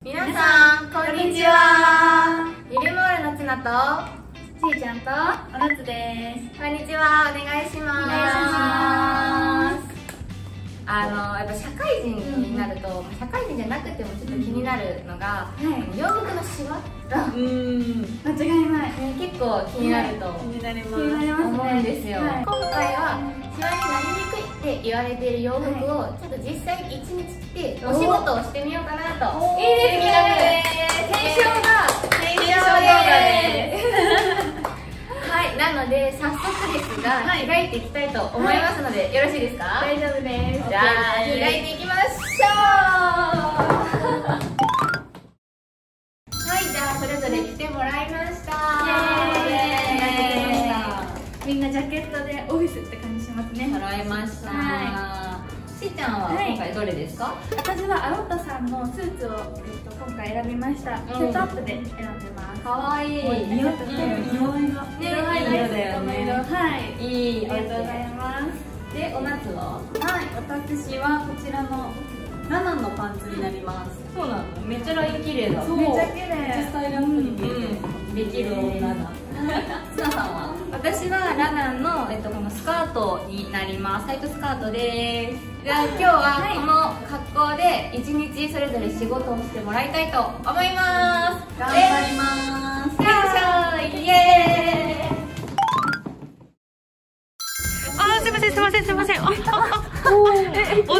皆さん、こんにちは。ゆるモールのツナとちいちゃんとおなつです。 こんにちは、お願いします。 お願いします。 やっぱ社会人になると、社会人じゃなくてもちょっと気になるのが、洋服のシワ間違いない。 結構気になると思うんですよ。今回はシワになりにくいって言われている洋服をちょっと実際1日着てお仕事をしてみようかなと。いいですね。検証動画です。はい、なので早速ですが着替えていきたいと思いますので、よろしいですか？ 大丈夫です。 じゃあ着替えていきましょう。はい、じゃあそれぞれ着てもらいました。 みんなジャケットでオフィスって感じしますね。 揃えました。しーちゃんは今回どれですか？ 私はアロットさんのスーツを今回選びました。セットアップで選んでます。 可愛い。 似合ってる。色合いがいい色だよね。 はい。 いい。 ありがとうございます。 で、お夏は？ はい、私はこちらのラナンのパンツになります。 そうなの？めっちゃライン綺麗だ。 めっちゃ綺麗。 スタイルアップに見えてできる女だ。ツナさんは？ 私はラナンのこのスカートになります。タイトスカートです。 じゃあ今日はこの格好で一日それぞれ仕事をしてもらいたいと思います。 頑張ります。 よいしょ、イエーイ。 すいませんすいませんすいません。お疲れ様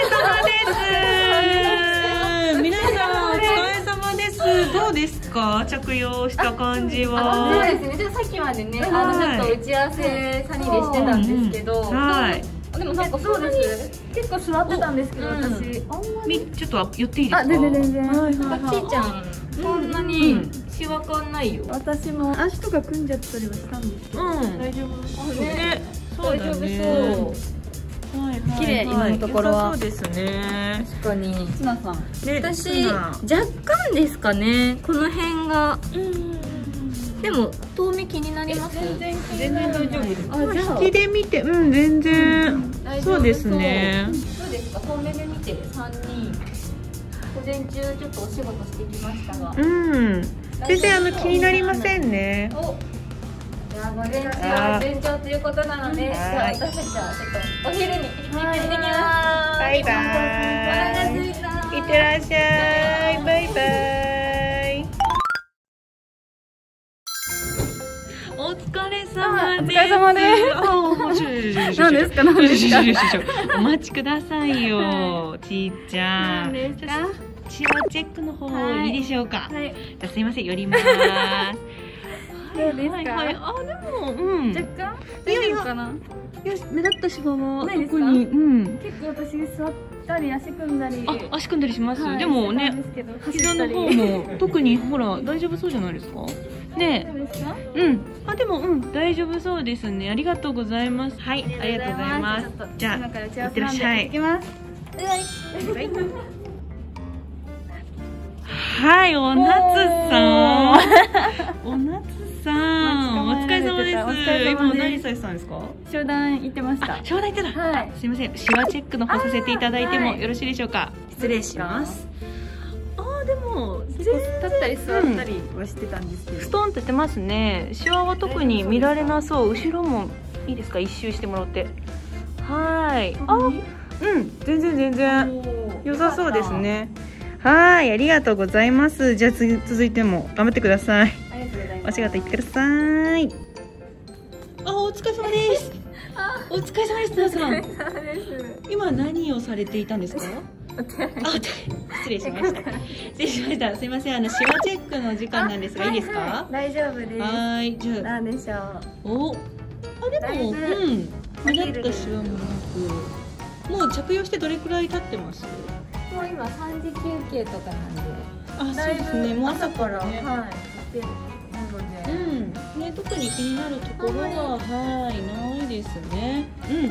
です。皆さんお疲れ様です。どうですか、着用した感じは？ そうですね、ちょっとさっきまでね、ちょっと打ち合わせサニーでしてたんですけど、 はい。 でもなんかそうです。 結構座ってたんですけど、私あんまりちょっと寄っていいですか？ 全然。 ちーちゃん、そんなにシワ感ないよ。 私も足とか組んじゃったりはしたんですけど、大丈夫？ ね、そうだね。 綺麗、今のところは。 そうですね。 確かに。 ツナさん。 私、若干ですかね、この辺が。でも、遠目気になります？ 全然大丈夫です。 引きで見て、全然。そうですね。 どうですか、遠目で見て3人。午前中ちょっとお仕事してきましたが。 全然気になりませんね。 じゃあ午前中は順調ということなので、じゃあ私たちはちょっとお昼に行ってきます。 バイバーイ。いってらっしゃい。バイバイ。お疲れ様です。 お疲れ様です。何ですか？何ですか？ お待ちくださいよ、ちーちゃん。 何ですか？ シワチェックの方いいでしょうか？ はい。 じゃすいません、寄ります。 どうですか？ でも、 若干大丈夫かな？ よし、目立ったシワはないですか？ 特に、 結構私座ったり足組んだり、 足組んだりします。 はい、 でもね、膝の方も特にほら大丈夫そうじゃないですか？ね、でも大丈夫そうですね。ありがとうございます。はい、ありがとうございます。じゃあ、いってらっしゃい。 行きます。 はい、おなつさん。おなつさん、お疲れ様です。今何されてたんですか？ 商談行ってました。 商談行ってた。 はい。 すいません、シワチェックの方させていただいてもよろしいでしょうか？ 失礼します。 でも立ったり座ったりはしてたんですけど、 ストンってってますね。シワは特に見られなそう。後ろもいいですか？一周してもらって。はい。全然良さそうですね。はい、ありがとうございます。じゃあ続いても頑張ってください。 ありがとうございます。 お仕事行ってください。お疲れ様です。お疲れ様です。皆さん。今何をされていたんですか？失礼しました。失礼しました。すいません、シワチェックの時間なんですが、いいですか？ 大丈夫です。 はい、じゃあ。 なんでしょう。 でも、目立ったシワもなく、もう着用してどれくらい経ってます？ もう今3時休憩とかなんで。 そうですね。もう朝からはい。 ね、特に気になるところはないですね。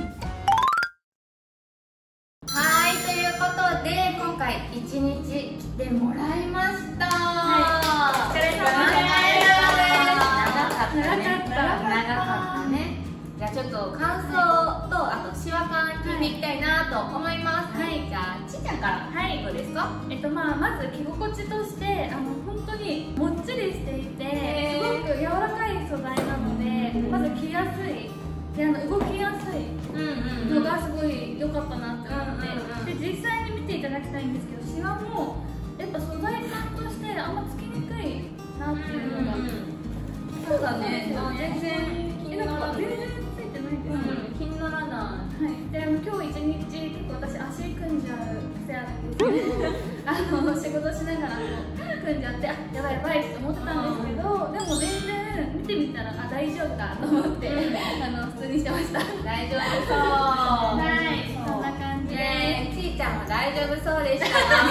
はい、ということで今回1日来てもらいました。お疲れ様です。長かったね。じゃあちょっと感想とあとシワ感聞いていきたいなと思います。はい、じゃあちーちゃんからどうですか？ まず着心地としで本当にもっちりしていて、すごく柔らかい素材なので、まず着やすいで動きやすいのがすごい良かったなって思って、で実際に見ていただきたいんですけど、シワもやっぱ素材感としてあんまつきにくいなっていうのが、 そうだね、全然なんか全然ついてないですよね。 気にならない。 はい、で今日一日結構私足組んじゃう癖あるんですけど仕事しながら組んじゃってやばいやばいって思ってたんですけど、でも全然見てみたら大丈夫かと思って普通にしてました。 大丈夫そう。 はい、そんな感じでちーちゃんも大丈夫そうでした。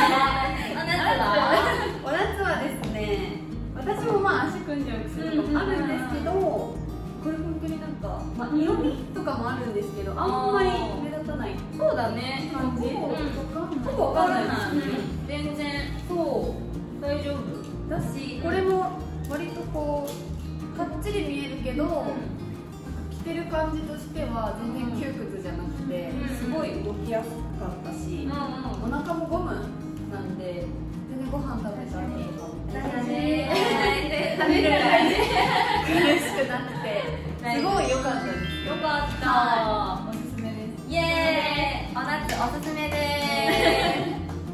お夏はですね、私も足組んじゃう癖とかもあるんですけど、これ本当になんか、色味とかもあるんですけど、あんまり目立たないそうだね。 感じ。 ほぼわかんない全然そう大丈夫だし、これも割とこうかっちり見えるけど、着てる感じとしては全然窮屈じゃなくて、すごい動きやすかったし、お腹もゴムなんで全然ご飯食べた後とか食べるぐらい苦しくなくてすごい良かったです。 よかった。 おすすめです。 イエーイ、お夏おすすめです。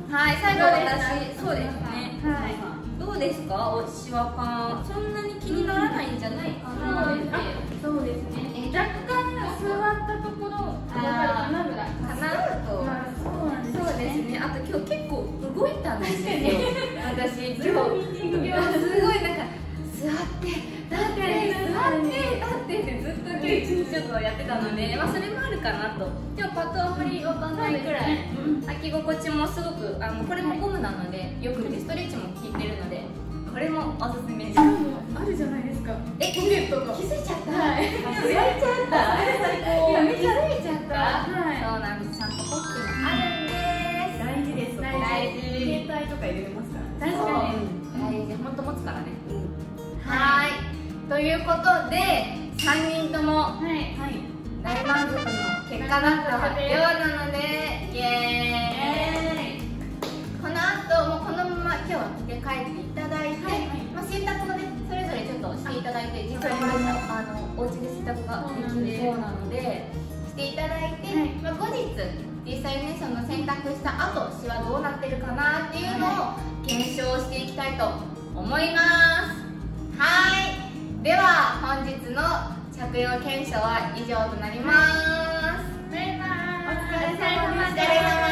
はい、最後私、そうですね。 はい、 どうですか、シワ感。そんなに気にならないんじゃないかな。 そうですね、若干座ったところわかるかなぐらいかなと。 そうなんです。 そうですね。あと今日結構動いたんですよ。私今日すごいなんか座って立ってってずっと今日一日ちょっとやってたので、それもあるかなと。でもパッとあんまりわかんないくらい履き心地もすごくこれもゴムなのでよくて、ストレッチも効いてるのでこれもおすすめです。 あるじゃないですか。 ポケットが気づいちゃった。 はい。 気づいちゃった。 今気づいちゃった。 は。 はいい。 そうなんです。ちゃんとポッケもあるんです。 大事です。 大事。 携帯とか入れれますから。 確かに。 大事。もっと持つからね。はい。ということで3人とも大満足の結果だったようなので、イエーイ。この後もこのまま今日は着て帰っていただいて、洗濯もねそれぞれちょっとしていただいて、実際お家で洗濯ができるそうなのでしていただいて、後日実際にねその洗濯した後シワどうなってるかなっていうのを検証していきたいと思います。はい、では本日の着用検証は以上となります。 バイバーイ。 お疲れ様です。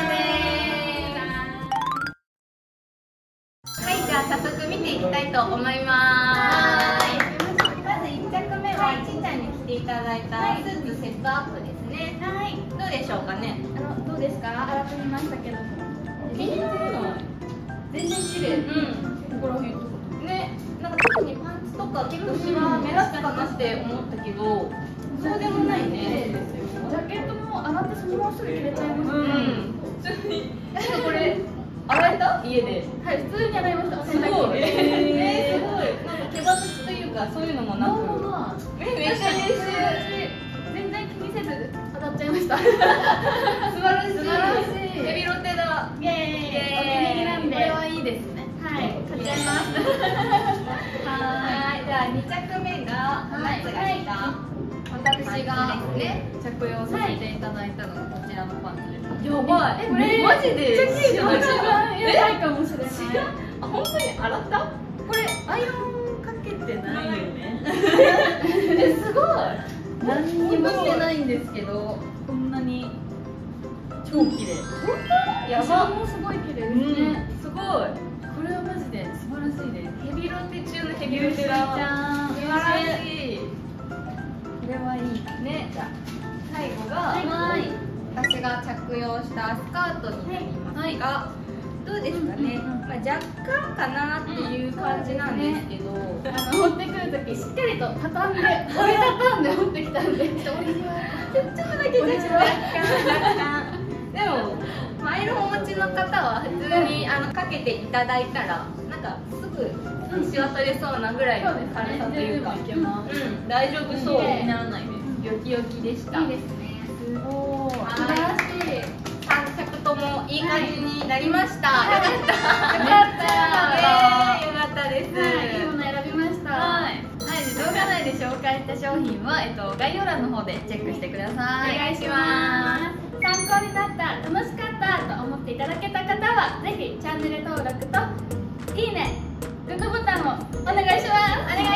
はい、じゃあ早速見ていきたいと思います。まず1着目はちーちゃんに着ていただいたスーツセットアップですね。はい、どうでしょうかね。 どうですか？洗ってみましたけど。 気にならない。 全然綺麗。 ここら辺とかね、なんか特にパンツとか結構シワ目立つかなって思ったけど、そうでもないね。 ジャケットも洗ってそのまますぐ着れちゃいますね。 普通に。これ洗えた？家で。 はい、普通に洗いました。 すごい。すごい。なんか毛羽立ちというかそういうのもなく。めっちゃ優秀。 全然気にせず洗っちゃいました。 素晴らしい。ヘビロテだ。 イエーイ。なんでこれはいいですね。はい、買っちゃいます。 はい、じゃあ2着目が夏が着た。私がね着用させていただいたのがこちらのパンツです。やばい。 これマジで。 一番やばいかもしれない。 あ、本当に洗った？ これアイロンかけてないよね。 すごい。 何にもしてないんですけど、こんなに超綺麗。 本当？やば。 もすごい綺麗ですね。 すごい。 これはマジで素晴らしいです。 ヘビロテ中のヘビロテだ。素晴らしい。 これはいいね。じゃあ最後が私が着用したスカートになりますが、どうですかね。若干かなっていう感じなんですけど、 持ってくるときしっかりと畳んで、折り畳んで持ってきたんで、 ちょっとだけ若干。でもアイロンお持ちの方は普通にかけていただいたらなんかすぐシワ取れそうなぐらいの軽さというか、大丈夫そうにならないです。よきよきでした。 いいですね。すごい。素晴らしい。 3着ともいい感じになりました。よかった。 よかった。 介した商品は、概要欄の方でチェックしてください。 お願いします。参考になった、楽しかったと思っていただけた方はぜひチャンネル登録といいね、グッドボタンをお願いします。